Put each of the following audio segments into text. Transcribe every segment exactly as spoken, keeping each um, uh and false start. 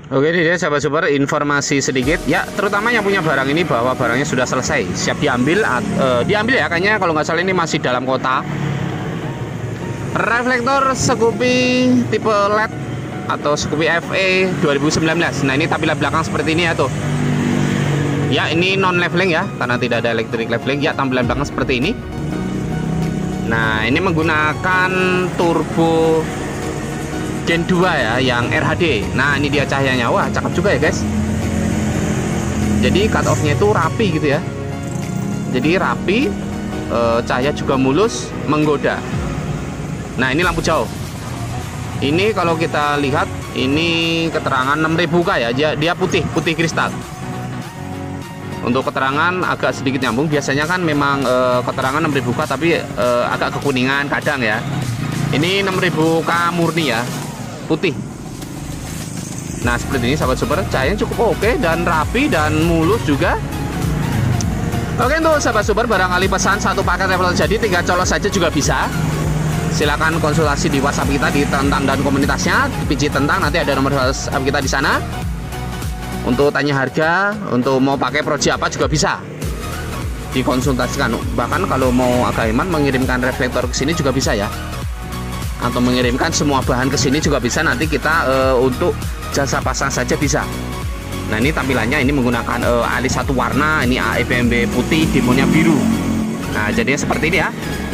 Oke ini dia sahabat super, informasi sedikit ya, terutama yang punya barang ini bahwa barangnya sudah selesai, siap diambil. uh, Diambil ya, kayaknya kalau nggak salah ini masih dalam kota. Reflektor Scoopy tipe L E D atau Scoopy F E dua ribu sembilan belas. Nah ini tampilan belakang seperti ini ya tuh. Ya ini non leveling ya, karena tidak ada electric leveling ya, tampilan belakang seperti ini. Nah ini menggunakan turbo Gen dua ya, yang R H D. Nah ini dia cahayanya, wah cakep juga ya guys. Jadi cut off nya itu rapi gitu ya. Jadi rapi, e, cahaya juga mulus, menggoda. Nah ini lampu jauh. Ini kalau kita lihat, ini keterangan enam ribu K ya, dia, dia putih, putih kristal. Untuk keterangan agak sedikit nyambung. Biasanya kan memang e, keterangan enam ribu K tapi e, agak kekuningan kadang ya. Ini enam ribu K murni ya, putih. Nah seperti ini sahabat super, cahayanya cukup oke dan rapi dan mulus juga. Oke untuk sahabat super, barangkali pesan satu paket reflektor jadi, tiga colos saja juga bisa. Silakan konsultasi di WhatsApp kita di Tentang dan komunitasnya, P J Tentang, nanti ada nomor WhatsApp kita di sana. Untuk tanya harga, untuk mau pakai proyek apa juga bisa dikonsultasikan. Bahkan kalau mau agak hemat, mengirimkan reflektor ke sini juga bisa ya, atau mengirimkan semua bahan ke sini juga bisa. Nanti kita e, untuk jasa pasang saja bisa. Nah ini tampilannya, ini menggunakan e, alis satu warna, ini A E P M B putih, demonya biru. Nah jadinya seperti ini ya.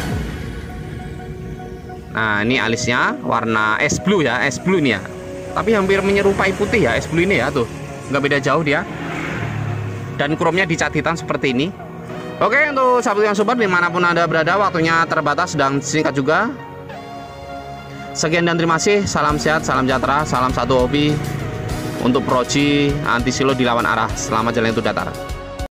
Nah ini alisnya warna es blue ya, es blue ini ya, tapi hampir menyerupai putih ya, es blue ini ya tuh, nggak beda jauh dia. Dan chrome-nya dicat hitam seperti ini. Oke untuk sahabat yang super dimanapun anda berada, waktunya terbatas dan singkat juga. Sekian dan terima kasih, salam sehat, salam sejahtera, salam satu hobi untuk proji anti silo di lawan arah. Selamat jalan itu datar.